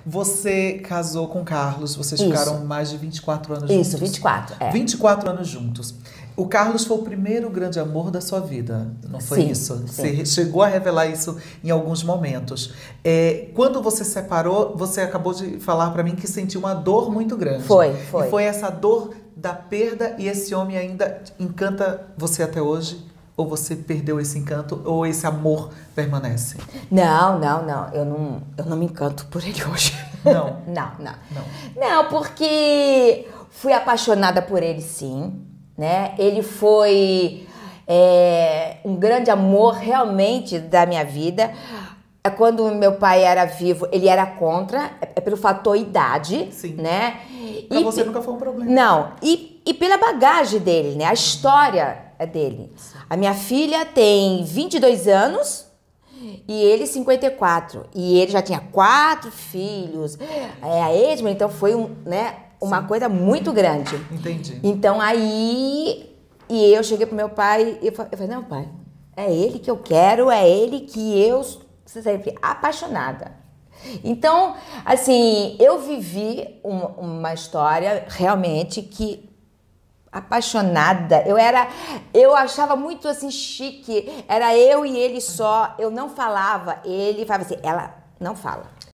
Você casou com o Carlos, vocês Isso. ficaram mais de 24 anos juntos. Isso, 24, é. 24 anos juntos. O Carlos foi o primeiro grande amor da sua vida, não foi Sim, isso? sim. Você chegou a revelar isso em alguns momentos. Quando você separou, você acabou de falar pra mim que sentiu uma dor muito grande. Foi. E foi essa dor da perda e esse homem ainda encanta você até hoje? Ou você perdeu esse encanto, ou esse amor permanece? Não. Eu não me encanto por ele hoje. Não? Não, porque fui apaixonada por ele, sim. Né? Ele foi um grande amor realmente da minha vida. Quando meu pai era vivo, ele era contra, pelo fator idade. Sim. Né? Pra você nunca foi um problema. Não, e pela bagagem dele, né? A história é dele. A minha filha tem 22 anos e ele 54. E ele já tinha 4 filhos. A Edma, então foi uma coisa muito grande. Entendi. Então aí, e eu cheguei pro meu pai e eu falei, não, pai, é ele que eu quero, é ele que eu sempre apaixonada. Então, assim, eu vivi uma história realmente que apaixonada, eu achava muito assim chique, era eu e ele só, eu não falava, ele falava assim, ela não fala.